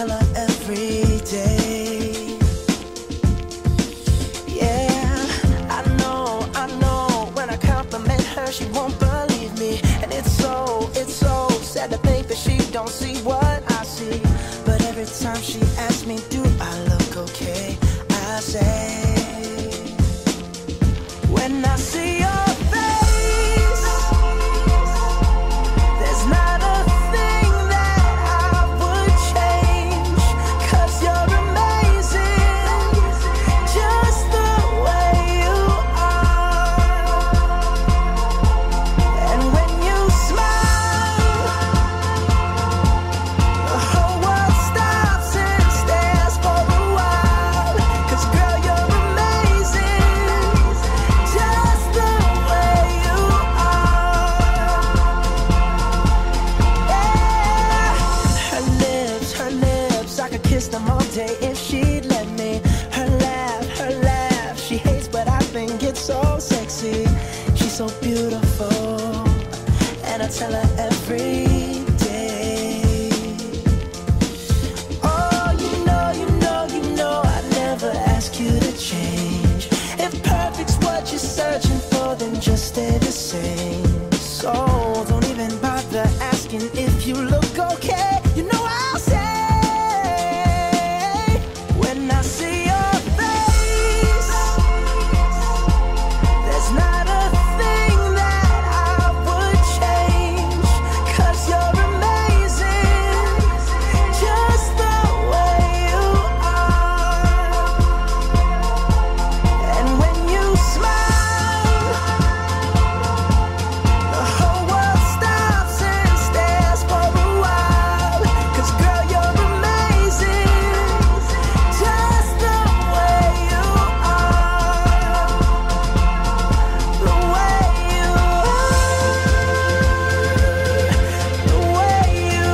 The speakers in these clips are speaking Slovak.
tell her every day. Yeah, I know, when I compliment her, she won't believe me. And it's so sad to think that she don't see what I see. But every time she asks me, do I look okay? I say, when I see your face, there's not a thing that I would change. 'Cause you're amazing, just the way you are. And when you smile, the whole world stops and stares for a while. 'Cause girl, you're amazing, just the way you are. Yeah. Her lips, I could kiss them all day if she'd let me. Her laugh, she hates but I think it's so sexy. She's so beautiful, and I tell her every day. Oh, you know, I never ask you to change. If perfect's what you're searching for, then just stay the same. So don't even bother asking if you look okay. You know I'll say, when I see your face, there's not a thing that I would change. 'Cause you're amazing, just the way you are. And when you smile, the whole world stops and stares for a while. 'Cause girl, you're amazing, just the way you are. The way you are. The way you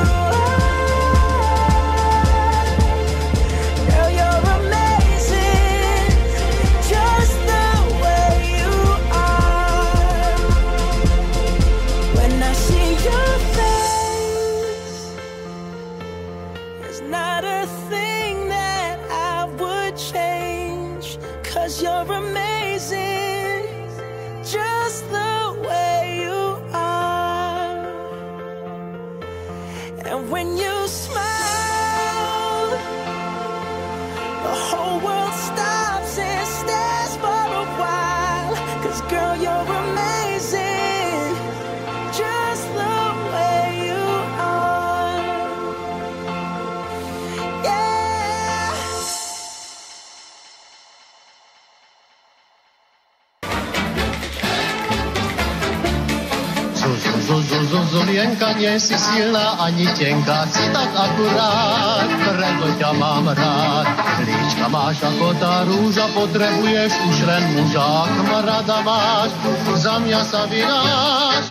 are. Girl, you're amazing, just the way you are. When I see your face, there's not a thing that I would change. 'Cause you're amazing, just the way you are. And when you smile, the whole world stops and stares for a while. 'Cause girl, you're amazing, just the way you are. Yeah. Zulienka, nie si silná ani tenká, si tak akurát, preto ťa mám rád. Líčka máš ako tá rúža, potrebuješ už len muža, ak ma rada máš, za mňa sa vynáš.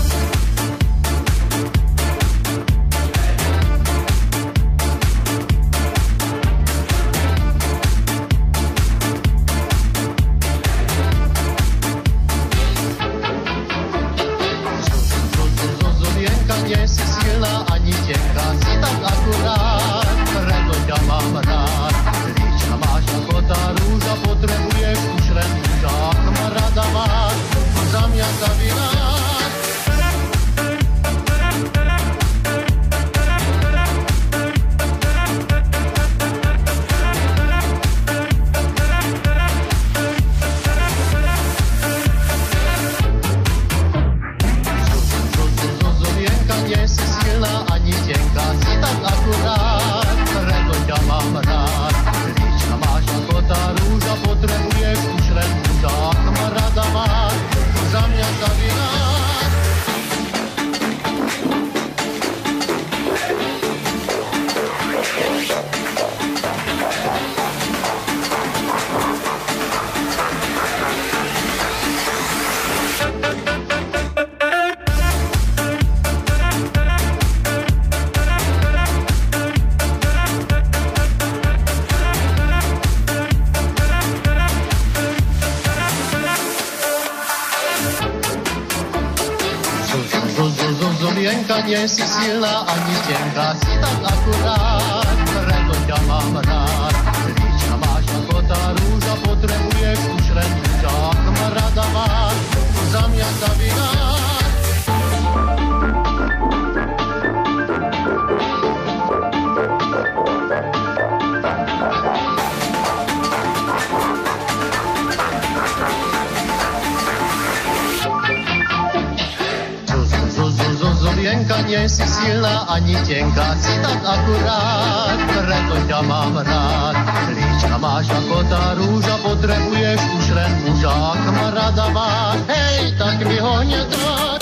Nie si silná ani tenká, si tak akurát, preto ťa mám rád. Líčka máš ako tá rúža, potrebuješ už len muža, ak ma rada máš, za mňa sa vynáš. Nie si silná ani tenká, si tak akurát, preto ťa mám rád. Líčka máš ako tá rúža, potrebuješ už len muža, ak ma rada máš, za mňa sa vynáš. Zulienka, nie si silná ani tenká, si tak akurát, silná ani tenká, si tak akurát, preto ťa mám rád. Líčka máš ako tá rúža, potrebuješ už len muža, ak ma rada máš. Hej, tak mi ho nedá.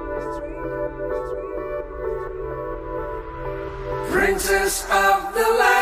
Princess of the land.